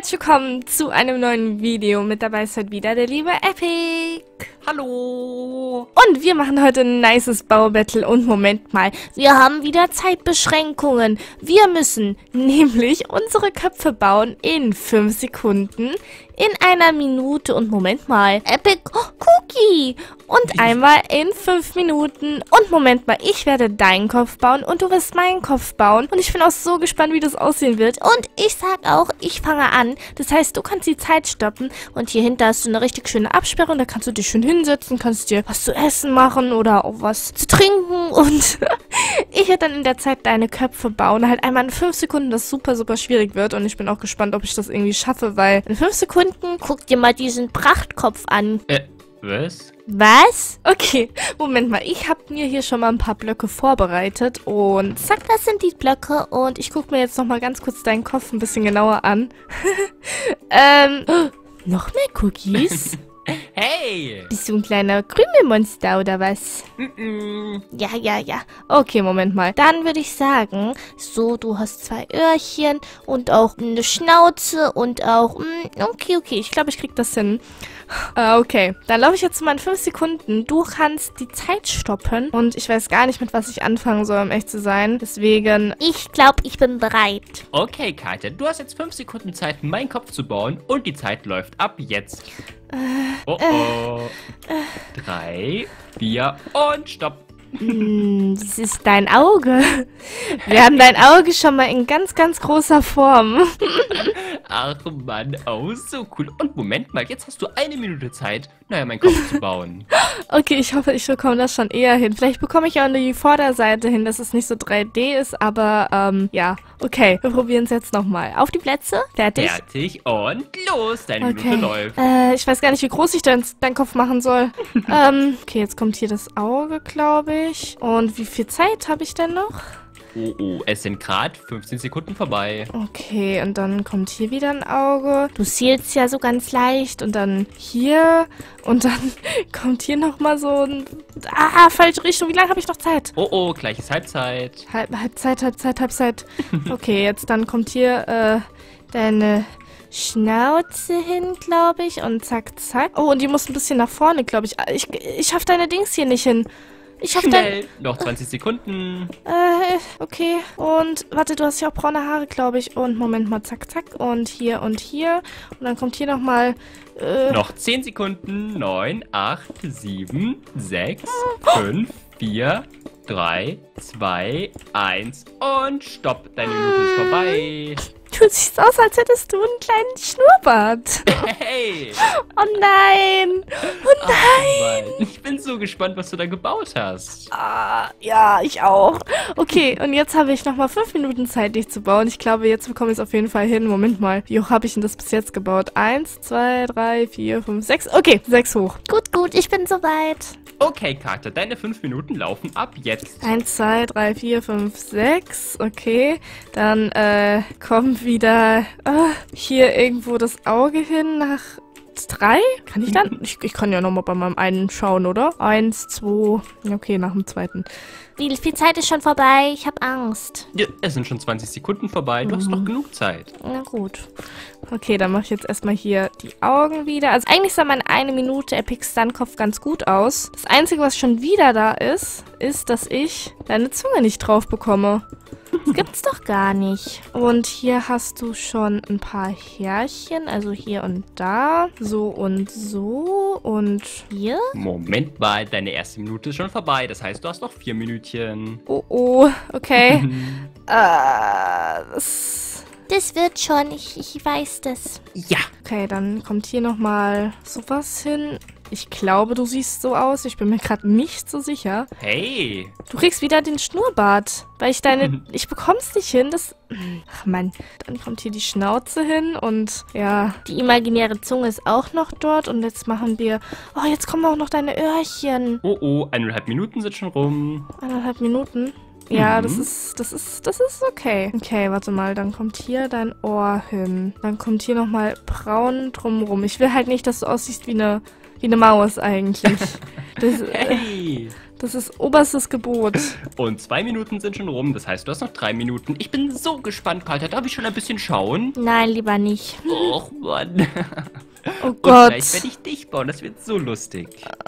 herzlich willkommen zu einem neuen Video. Mit dabei ist heute wieder der liebe Epic. Hallo! Und wir machen heute ein nices Baubattle. Und Moment mal, wir haben wieder Zeitbeschränkungen. Wir müssen nämlich unsere Köpfe bauen in 5 Sekunden, in einer Minute und Moment mal, Epic Cookie. Und einmal in 5 Minuten. Und Moment mal, ich werde deinen Kopf bauen und du wirst meinen Kopf bauen. Und ich bin auch so gespannt, wie das aussehen wird. Und ich sag auch, ich fange an. Das heißt, du kannst die Zeit stoppen. Und hier hinter hast du eine richtig schöne Absperrung. Da kannst du dich schön hinsetzen, kannst dir was zu essen machen oder auch was zu trinken. Und ich werde dann in der Zeit deine Köpfe bauen. Halt einmal in 5 Sekunden, das super, super schwierig wird. Und ich bin auch gespannt, ob ich das irgendwie schaffe, weil in 5 Sekunden, guck dir mal diesen Prachtkopf an. Was? Was? Okay, Moment mal. Ich habe mir hier schon mal ein paar Blöcke vorbereitet. Und zack, das sind die Blöcke. Und ich gucke mir jetzt noch mal ganz kurz deinen Kopf ein bisschen genauer an. Noch mehr Cookies? Hey! Bist du ein kleiner Krümelmonster oder was? Ja. Okay, Moment mal. Dann würde ich sagen, so, du hast 2 Öhrchen und auch eine Schnauze und auch, okay. Ich glaube, ich krieg das hin. Okay, dann laufe ich jetzt mal in 5 Sekunden. Du kannst die Zeit stoppen und ich weiß gar nicht, mit was ich anfangen soll, um echt zu sein. Deswegen, ich glaube, ich bin bereit. Okay, Katja, du hast jetzt 5 Sekunden Zeit, meinen Kopf zu bauen und die Zeit läuft ab jetzt. 3, 4 und stopp. Das ist dein Auge. Wir haben dein Auge schon mal in ganz, ganz großer Form. Ach Mann, oh, so cool. Und Moment mal, jetzt hast du 1 Minute Zeit, meinen Kopf zu bauen. Okay, ich hoffe, ich bekomme das schon eher hin. Vielleicht bekomme ich auch nur die Vorderseite hin, dass es nicht so 3D ist, aber, ja. Okay, wir probieren es jetzt nochmal. Auf die Plätze. Fertig. Fertig und los, deine Minute läuft. Ich weiß gar nicht, wie groß ich deinen Kopf machen soll. Okay, jetzt kommt hier das Auge, glaube ich. Und wie viel Zeit habe ich denn noch? Oh, es sind gerade 15 Sekunden vorbei. Okay, und dann kommt hier wieder ein Auge. Du zielst ja so ganz leicht. Und dann hier. Und dann kommt hier nochmal so ein... falsche Richtung. Wie lange habe ich noch Zeit? Oh, gleich ist Halbzeit. Halbzeit. Okay, jetzt dann kommt hier deine Schnauze hin, glaube ich. Und zack. Oh, und die muss ein bisschen nach vorne, glaube ich. Ich schaffe deine Dings hier nicht hin. Schnell, noch 20 Sekunden. Okay. Und, warte, du hast ja auch braune Haare, glaube ich. Und, Moment mal, zack. Und hier und hier. Und dann kommt hier nochmal, Noch 10 Sekunden. 9, 8, 7, 6, 5, 4, 3, 2, 1 und stopp. Deine Minute ist vorbei. Du siehst aus, als hättest du einen kleinen Schnurrbart. Hey! Oh nein! Oh nein! Mann. Ich bin so gespannt, was du da gebaut hast. Ja, ich auch. Okay, und jetzt habe ich nochmal 5 Minuten Zeit, dich zu bauen. Ich glaube, jetzt bekomme ich es auf jeden Fall hin. Moment mal, wie hoch habe ich denn das bis jetzt gebaut? 1, 2, 3, 4, 5, 6. Okay, 6 hoch. Gut, ich bin soweit. Okay, Katja, deine 5 Minuten laufen ab jetzt. 1, 2, 3, 4, 5, 6. Okay, dann kommt wieder hier irgendwo das Auge hin nach 3. Kann ich dann? Ich kann ja nochmal bei meinem einen schauen, oder? 1, 2. Okay, nach dem zweiten. Wie viel Zeit ist schon vorbei? Ich habe Angst. Ja, es sind schon 20 Sekunden vorbei. Du hast noch genug Zeit. Na gut. Okay, dann mache ich jetzt erstmal hier die Augen wieder. Also eigentlich sah meine 1 Minute Epic Stunt-Kopf ganz gut aus. Das Einzige, was schon wieder da ist, dass ich deine Zunge nicht drauf bekomme. Das gibt's doch gar nicht. Und hier hast du schon ein paar Härchen. Also hier und da. So und so. Und hier. Moment mal, deine erste Minute ist schon vorbei. Das heißt, du hast noch 4 Minütchen. Oh, okay. Das wird schon. Ich weiß das. Ja. Okay, dann kommt hier nochmal sowas hin. Ich glaube, du siehst so aus. Ich bin mir gerade nicht so sicher. Hey. Du kriegst wieder den Schnurrbart. Weil ich ich bekomm's nicht hin. Ach Mann. Dann kommt hier die Schnauze hin und ja, die imaginäre Zunge ist auch noch dort. Und jetzt machen wir... Oh, jetzt kommen auch noch deine Öhrchen. Oh, 1,5 Minuten sind schon rum. 1,5 Minuten? Ja, das ist okay. Okay, warte mal, dann kommt hier dein Ohr hin. Dann kommt hier nochmal braun drumrum. Ich will halt nicht, dass du aussiehst wie eine Maus eigentlich. Hey! Das ist oberstes Gebot. Und 2 Minuten sind schon rum, das heißt, du hast noch 3 Minuten. Ich bin so gespannt, Katja. Darf ich schon ein bisschen schauen? Nein, lieber nicht. Och, Mann. Oh Und Gott. gleich werde ich dich bauen, das wird so lustig.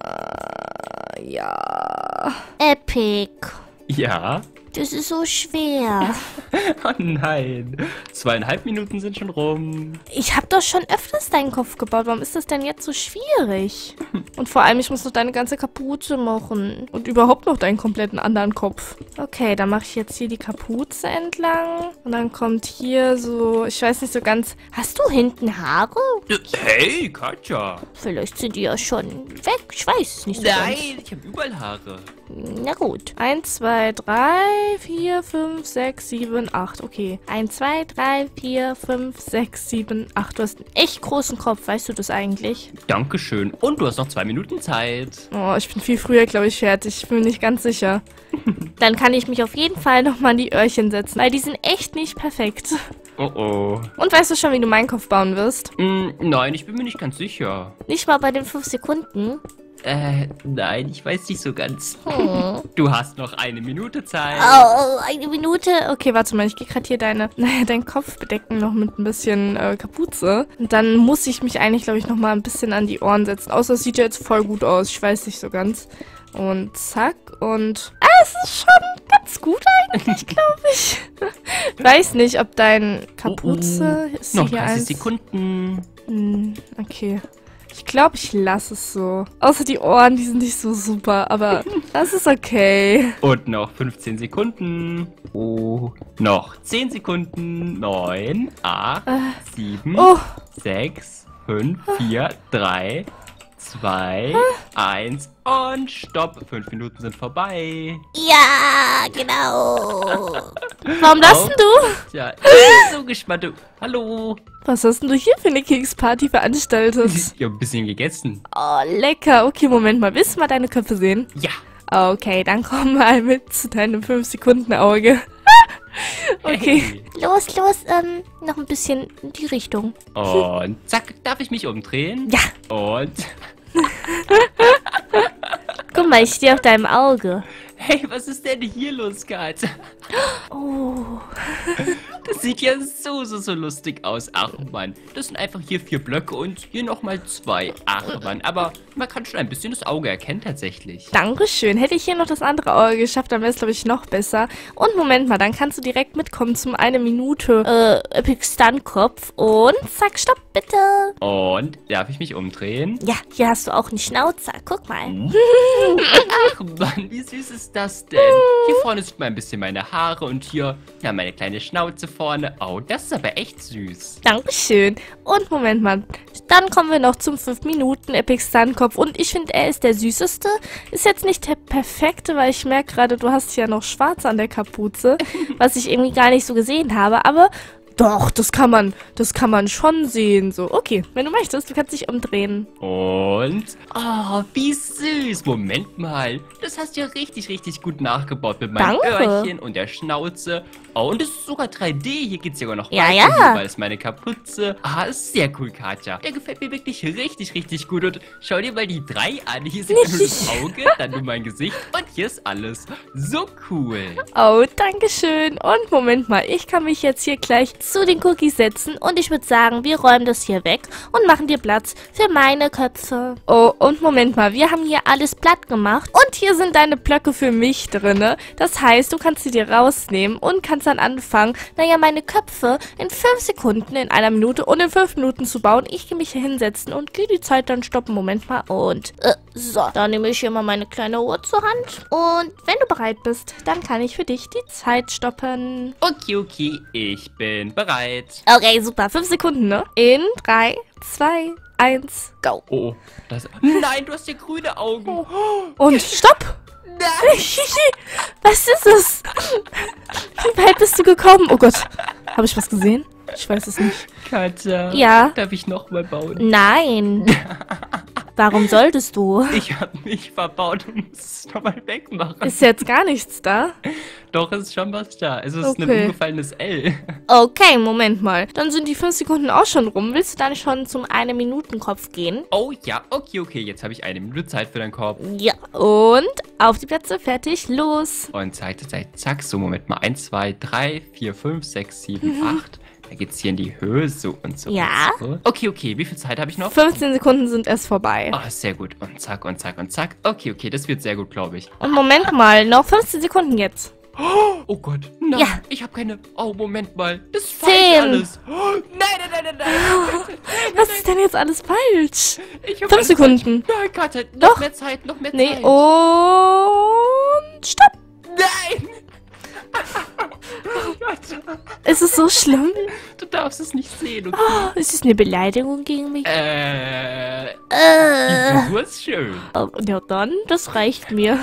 Ja. Epic. Ja? Das ist so schwer. Oh nein. 2,5 Minuten sind schon rum. Ich habe doch schon öfters deinen Kopf gebaut. Warum ist das denn jetzt so schwierig? Und vor allem, ich muss noch deine ganze Kapuze machen. Und überhaupt noch deinen kompletten anderen Kopf. Okay, dann mache ich jetzt hier die Kapuze entlang. Und dann kommt hier so, ich weiß nicht so ganz. Hast du hinten Haare? Hey, Katja. Vielleicht sind die ja schon weg. Ich weiß es nicht so ganz. Nein, ich habe überall Haare. Na gut. 1, 2, 3, 4, 5, 6, 7, 8. Okay. 1, 2, 3, 4, 5, 6, 7, 8. Du hast einen echt großen Kopf. Weißt du das eigentlich? Dankeschön. Und du hast noch 2 Minuten Zeit. Oh, ich bin viel früher, glaube ich, fertig. Ich bin mir nicht ganz sicher. Dann kann ich mich auf jeden Fall nochmal in die Öhrchen setzen, weil die sind echt nicht perfekt. Oh oh. Und weißt du schon, wie du meinen Kopf bauen wirst? Nein, ich bin mir nicht ganz sicher. Nicht mal bei den 5 Sekunden. Nein, ich weiß nicht so ganz. Du hast noch 1 Minute Zeit. Oh, 1 Minute. Okay, warte mal, ich gehe gerade hier deinen Kopf bedecken noch mit ein bisschen Kapuze. Und dann muss ich mich eigentlich, glaube ich, noch mal ein bisschen an die Ohren setzen. Außer es sieht ja jetzt voll gut aus. Ich weiß nicht so ganz. Und zack und... es ist schon ganz gut eigentlich, glaube ich. Weiß nicht, ob dein Kapuze... Ist Noch hier 30 Sekunden. Okay. Ich glaube, ich lasse es so. Außer die Ohren, die sind nicht so super, aber das ist okay. Und noch 15 Sekunden. Oh, noch 10 Sekunden. 9, 8, 7, 6, 5, 4, 3, 2, 1 und stopp. 5 Minuten sind vorbei. Ja, genau. Warum das denn du? Ja, ich bin so gespannt. Hallo. Was hast denn du hier für eine Keksparty veranstaltet? Ich habe ein bisschen gegessen. Oh, lecker. Okay, Moment mal. Willst du mal deine Köpfe sehen? Ja. Okay, dann komm mal mit zu deinem 5-Sekunden-Auge. Okay. Hey. Los, noch ein bisschen in die Richtung. Und zack, darf ich mich umdrehen? Ja. Und... Guck mal, ich stehe auf deinem Auge. Hey, was ist denn hier los, Katja? Oh. Das sieht ja so lustig aus. Ach Mann, das sind einfach hier 4 Blöcke und hier nochmal 2. Ach Mann, aber man kann schon ein bisschen das Auge erkennen tatsächlich. Dankeschön. Hätte ich hier noch das andere Auge geschafft, dann wäre es, glaube ich, noch besser. Und Moment mal, dann kannst du direkt mitkommen zum 1 Minute Epic Stunt Kopf. Und zack, stopp, bitte. Und darf ich mich umdrehen? Ja, hier hast du auch einen Schnauzer. Guck mal. Ach Mann, wie süß ist das denn? Hier vorne sieht man ein bisschen meine Haare und hier, ja, meine kleine Schnauze vorne. Oh, das ist aber echt süß. Dankeschön. Und Moment mal, dann kommen wir noch zum 5 Minuten Epic Stunt Kopf. Und ich finde, er ist der süßeste. Ist jetzt nicht der perfekte, weil ich merke gerade, du hast ja noch schwarz an der Kapuze, was ich irgendwie gar nicht so gesehen habe. Aber doch, das kann man schon sehen. So, okay, wenn du möchtest, du kannst dich umdrehen. Und, oh, wie süß. Moment mal, das hast du ja richtig gut nachgebaut mit meinen Danke. Öhrchen und der Schnauze. Oh, und es ist sogar 3D. Hier geht es sogar noch Ja, weiter. ja. Hier war das meine Kapuze. Ah, ist sehr cool, Katja. Der gefällt mir wirklich richtig gut. Und schau dir mal die 3 an. Hier sieht man nur das Auge, dann nur mein Gesicht und hier ist alles. So cool. Oh, danke schön. Und Moment mal, ich kann mich jetzt hier gleich zu den Cookies setzen. Und ich würde sagen, wir räumen das hier weg und machen dir Platz für meine Köpfe. Oh, und Moment mal, wir haben hier alles platt gemacht. Und hier sind deine Blöcke für mich drinne. Das heißt, du kannst sie dir rausnehmen und kannst dann anfangen, naja, meine Köpfe in 5 Sekunden, in 1 Minute und in 5 Minuten zu bauen. Ich gehe mich hier hinsetzen und gehe die Zeit dann stoppen. Moment mal. Und, so. Dann nehme ich hier mal meine kleine Uhr zur Hand. Und wenn du bereit bist, dann kann ich für dich die Zeit stoppen. Okay, ich bin bereit. Okay, super. 5 Sekunden, ne? In 3, 2, 1, go. Oh, das... Nein, du hast ja grüne Augen. Und stopp! Nein. Was ist es? Wie weit bist du gekommen? Oh Gott. Habe ich was gesehen? Ich weiß es nicht. Katja, Ja? darf ich nochmal bauen? Nein. Warum solltest du? Ich habe mich verbaut und muss es nochmal wegmachen. Ist jetzt gar nichts da? Doch, es ist schon was da. Es ist ein Okay. umgefallenes L. Okay, Moment mal. Dann sind die 5 Sekunden auch schon rum. Willst du dann schon zum 1-Minuten-Kopf gehen? Oh ja, okay. Jetzt habe ich 1 Minute Zeit für deinen Kopf. Ja, Und auf die Plätze, fertig, los. Und zack, zack, zack. So, Moment mal. 1, 2, 3, 4, 5, 6, 7, 8. Da geht's hier in die Höhe, so und so. Ja. Und so. Okay, okay. Wie viel Zeit habe ich noch? 15 Sekunden sind erst vorbei. Ah, sehr gut. Und zack, und zack, und zack. Okay, okay. Das wird sehr gut, glaube ich. Und Moment mal, noch 15 Sekunden jetzt. Oh Gott. Nein, Ja. ich habe keine... Oh, Moment mal. Das ist 10. falsch alles. Oh, nein. Was ist denn jetzt alles falsch? Ich hab 5 Sekunden. Nein, Katja. Doch. Noch mehr Zeit, noch mehr Nee, Zeit. und stopp. Nein. Ist es so schlimm? Du darfst es nicht sehen, okay? Oh, ist es eine Beleidigung gegen mich? Die Frisur ist schön. Oh, ja dann, das reicht mir.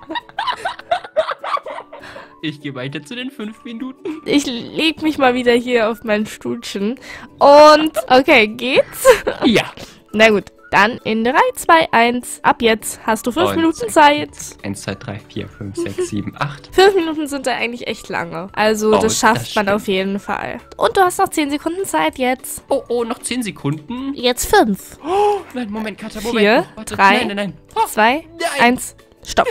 Ich gehe weiter zu den 5 Minuten. Ich leg mich mal wieder hier auf mein Stuhlchen. Und, okay, geht's? Ja. Na gut, dann in 3, 2, 1. Ab jetzt hast du 5 Und Minuten Zeit. 1, 2, 3, 4, 5, 6, 7, 8. 5 Minuten sind da eigentlich echt lange. Also, Oh, das schafft das man stimmt. auf jeden Fall. Und du hast noch 10 Sekunden Zeit jetzt. Oh, noch 10 Sekunden. Jetzt 5, Oh, nein, Moment, Katja, Moment. 4, noch. Warte. 3, Nein. Oh, 2, nein. 1. Stopp.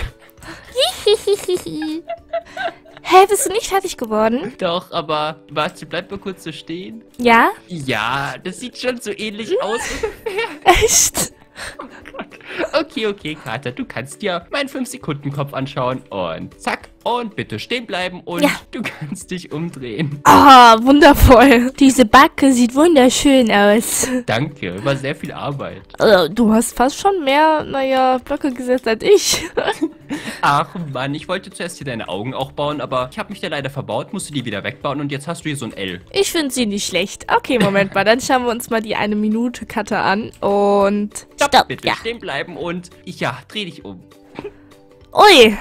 Hä, bist du nicht fertig geworden? Doch, aber warte, bleib mal kurz so stehen. Ja? Ja, das sieht schon so ähnlich aus. Echt? Okay, Katja, du kannst dir meinen 5-Sekunden-Kopf anschauen. Und zack. Und bitte stehen bleiben und Ja. du kannst dich umdrehen. Ah, wundervoll. Diese Backe sieht wunderschön aus. Danke, war sehr viel Arbeit. Du hast fast schon mehr, naja, Blöcke gesetzt als ich. Ach Mann, ich wollte zuerst hier deine Augen auch bauen, aber ich habe mich da leider verbaut, musste die wieder wegbauen und jetzt hast du hier so ein L. Ich finde sie nicht schlecht. Okay, Moment mal, dann schauen wir uns mal die 1-Minute-Cutter an. Und stopp. Bitte Ja. stehen bleiben und ja, dreh dich um. Ui.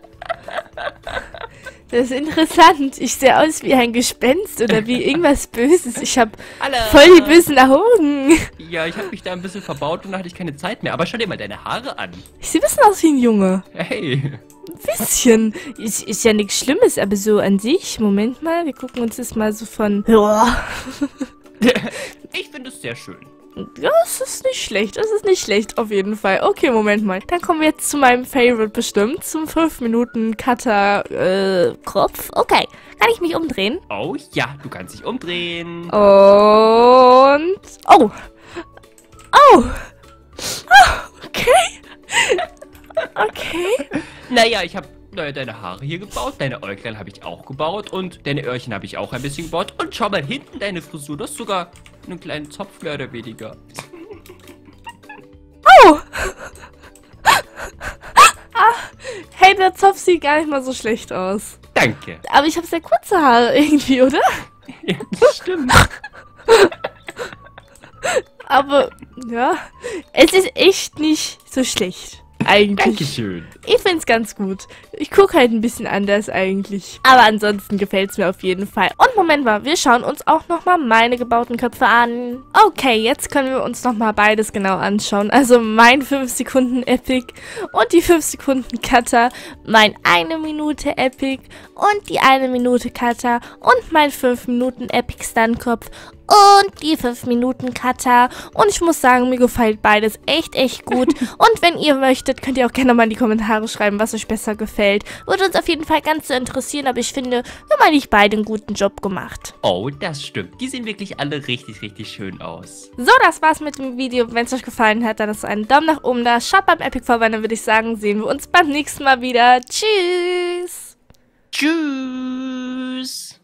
Das ist interessant. Ich sehe aus wie ein Gespenst oder wie irgendwas Böses. Ich habe Hallo. voll die bösen Augen. Ja, ich habe mich da ein bisschen verbaut und da hatte ich keine Zeit mehr. Aber schau dir mal deine Haare an. Ich sehe ein bisschen aus wie ein Junge. Hey. Ein bisschen. Ist ja nichts Schlimmes, aber so an sich. Moment mal, wir gucken uns das mal so von... Ja, Ich finde es sehr schön. das ist nicht schlecht. Das ist nicht schlecht, auf jeden Fall. Okay, Moment mal. Dann kommen wir jetzt zu meinem Favorite bestimmt. Zum 5-Minuten-Cutter-Kopf. Okay, kann ich mich umdrehen? Oh ja, du kannst dich umdrehen. Und... Oh. Oh. Okay. Okay. Naja, ich habe deine Haare hier gebaut, deine Äuglein habe ich auch gebaut und deine Öhrchen habe ich auch ein bisschen gebaut. Und schau mal hinten deine Frisur, das ist sogar einen kleinen Zopf mehr oder weniger. Oh. Hey, der Zopf sieht gar nicht mal so schlecht aus. Danke. Aber ich habe sehr kurze Haare irgendwie, oder? Ja, das stimmt. Aber, ja, es ist echt nicht so schlecht. Eigentlich. Dankeschön. Ich find's ganz gut. Ich gucke halt ein bisschen anders eigentlich. Aber ansonsten gefällt's mir auf jeden Fall. Und Moment mal, wir schauen uns auch nochmal meine gebauten Köpfe an. Okay, jetzt können wir uns nochmal beides genau anschauen. Also mein 5 Sekunden Epic und die 5 Sekunden Cutter. Mein 1 Minute Epic und die 1 Minute Cutter. Und mein 5 Minuten Epic Stunt-Kopf. Und die 5 Minuten Cutter. Und ich muss sagen, mir gefällt beides echt gut. Und wenn ihr möchtet, könnt ihr auch gerne mal in die Kommentare schreiben, was euch besser gefällt. Würde uns auf jeden Fall ganz so interessieren, aber ich finde, wir haben eigentlich beide einen guten Job gemacht. Oh, das stimmt. Die sehen wirklich alle richtig schön aus. So, das war's mit dem Video. Wenn es euch gefallen hat, dann lasst einen Daumen nach oben da. Schaut beim Epic vorbei, dann würde ich sagen, sehen wir uns beim nächsten Mal wieder. Tschüss! Tschüss.